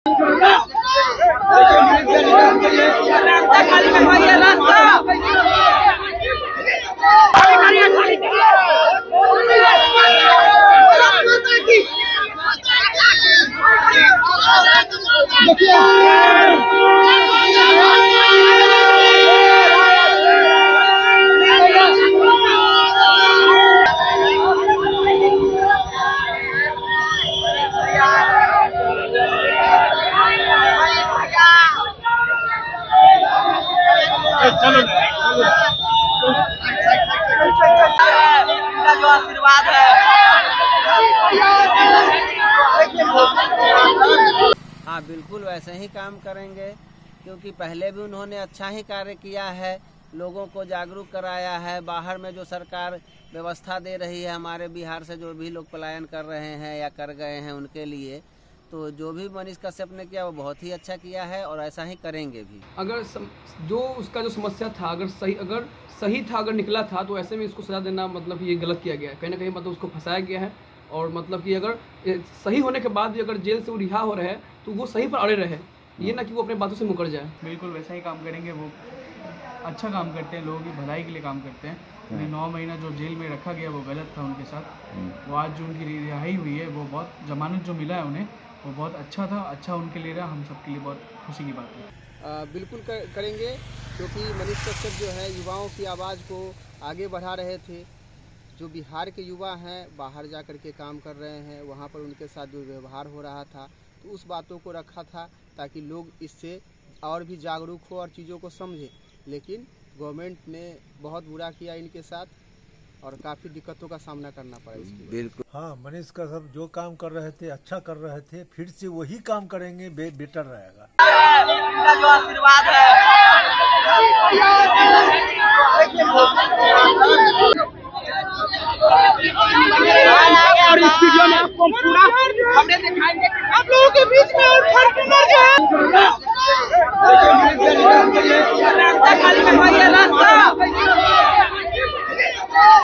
जो आशीर्वाद है। हाँ, बिल्कुल वैसे ही काम करेंगे, क्योंकि पहले भी उन्होंने अच्छा ही कार्य किया है, लोगों को जागरूक कराया है। बाहर में जो सरकार व्यवस्था दे रही है हमारे बिहार से जो भी लोग पलायन कर रहे हैं या कर गए हैं उनके लिए, तो जो भी मनीष कश्यप ने किया वो बहुत ही अच्छा किया है और ऐसा ही करेंगे भी। अगर जो उसका जो समस्या था अगर सही था, अगर निकला था, तो ऐसे में इसको सजा देना मतलब ये गलत किया गया है, कहीं ना कहीं मतलब उसको फंसाया गया है। और मतलब कि अगर सही होने के बाद भी अगर जेल से वो रिहा हो रहे हैं तो वो सही पर अड़े रहे, ये ना कि वो अपने बातों से मुकर जाए। बिल्कुल वैसा ही काम करेंगे। वो अच्छा काम करते हैं, लोगों की भलाई के लिए काम करते हैं। उन्हें 9 महीना जो जेल में रखा गया वो गलत था उनके साथ। वो आज जो उनकी रिहाई हुई है, वो बहुत जमानत जो मिला है उन्हें, वो बहुत अच्छा था। अच्छा उनके लिए रहा, हम सबके लिए बहुत खुशी की बात है। बिल्कुल करेंगे, क्योंकि मनीष कश्यप जो है युवाओं की आवाज़ को आगे बढ़ा रहे थे। जो बिहार के युवा हैं बाहर जा कर के काम कर रहे हैं, वहाँ पर उनके साथ जो व्यवहार हो रहा था तो उस बातों को रखा था ताकि लोग इससे और भी जागरूक हो और चीज़ों को समझें। लेकिन गवर्नमेंट ने बहुत बुरा किया इनके साथ और काफ़ी दिक्कतों का सामना करना पड़ा इसके लिए। बिल्कुल हाँ, मनीष कश्यप जो काम कर रहे थे अच्छा कर रहे थे, फिर से वही काम करेंगे, बेटर रहेगा। जो आशीर्वाद है।